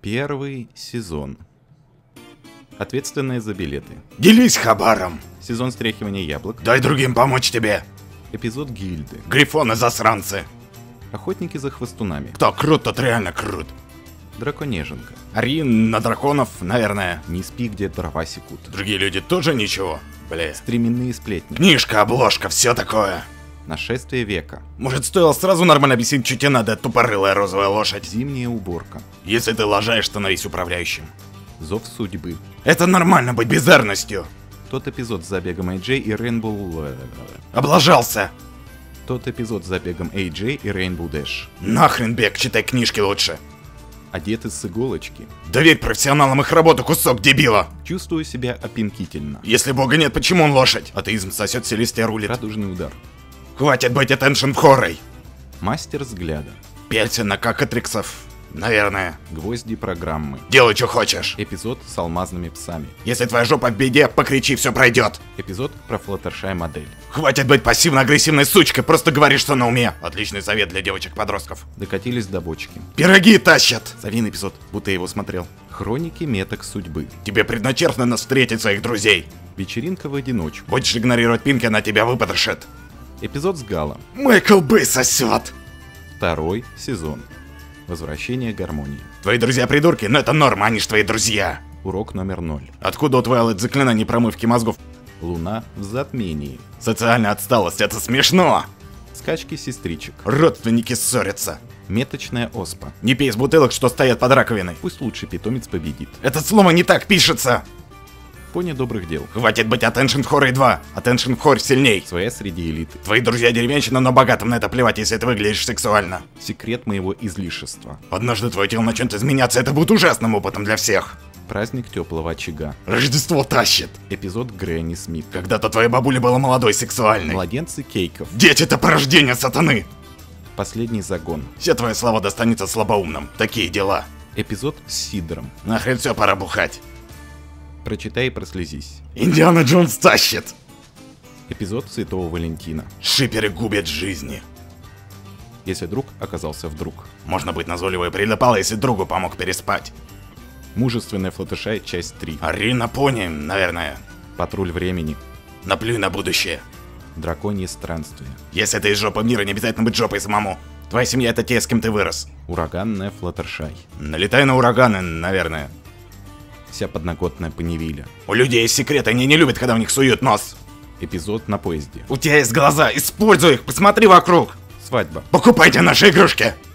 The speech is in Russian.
Первый сезон. Ответственные за билеты. Делись хабаром. Сезон стряхивания яблок. Дай другим помочь тебе. Эпизод гильды. Грифоны-засранцы. Охотники за хвостунами. Кто крут, тот реально крут. Драконеженка. Арин на драконов, наверное. Не спи, где дрова секут. Другие люди тоже ничего. Бля. Стременные сплетни. Книжка, обложка, все такое. Нашествие века. Может, стоило сразу нормально объяснить, что тебе надо, тупорылая розовая лошадь. Зимняя уборка. Если ты лажаешь, становись управляющим. Зов судьбы. Это нормально быть бездарностью. Тот эпизод с забегом AJ и Rainbow... Облажался. Тот эпизод с забегом AJ и Rainbow Dash. Нахрен бег, читай книжки лучше. Одеты с иголочки. Доверь профессионалам их работу, кусок дебила. Чувствую себя опинкительно. Если бога нет, почему он лошадь? Атеизм сосет, Селестия рулит. Радужный удар. Хватит быть attention хорой. Мастер взгляда. Пялься на какатриксов. Наверное. Гвозди программы. Делай, что хочешь. Эпизод с алмазными псами. Если твоя жопа в беде, покричи, все пройдет. Эпизод про Флаттершай модель. Хватит быть пассивно-агрессивной сучкой, просто говори, что на уме. Отличный совет для девочек-подростков. Докатились до бочки. Пироги тащат. Совин эпизод, будто я его смотрел. Хроники меток судьбы. Тебе предначертано встретить своих друзей. Вечеринка в одиночку. Будешь игнорировать Пинки, она тебя выпотрошит. Эпизод с Галом. Майкл Бэй сосет. Второй сезон. Возвращение гармонии. Твои друзья придурки, но это норма, они ж твои друзья. Урок номер 0. Откуда у Твайлайт заклинание промывки мозгов? Луна в затмении. Социальная отсталость, это смешно. Скачки сестричек. Родственники ссорятся. Меточная оспа. Не пей из бутылок, что стоят под раковиной. Пусть лучший питомец победит. Это слово не так пишется. Пони добрых дел. Хватит быть attention хорой 2. Attention хор сильней. Своя среди элиты. Твои друзья деревенщина, но богатым на это плевать, если ты выглядишь сексуально. Секрет моего излишества. Однажды твое тело начнет изменяться, это будет ужасным опытом для всех. Праздник теплого очага. Рождество тащит. Эпизод Грэнни Смит. Когда-то твоя бабуля была молодой, сексуальной. Младенцы кейков. Дети — это порождение сатаны. Последний загон. Вся твоя слава достанется слабоумным. Такие дела. Эпизод с Сидром. Нахрен все, пора бухать. Прочитай и прослезись. Индиана Джонс тащит. Эпизод Святого Валентина. Шиперы губят жизни. Если друг оказался вдруг. Можно быть назойливой и прилипала, если другу помог переспать. Мужественная Флаттершай, часть 3. Арина Пони, наверное. Патруль времени. Наплюй на будущее. Драконье странствие. Если ты из жопы мира, не обязательно быть жопой самому. Твоя семья — это те, с кем ты вырос. Ураганная Флаттершай. Налетай на ураганы, наверное. Вся подноготная Панивиля. У людей есть секреты, они не любят, когда в них суют нос. Эпизод на поезде. У тебя есть глаза, используй их, посмотри вокруг. Свадьба. Покупайте наши игрушки.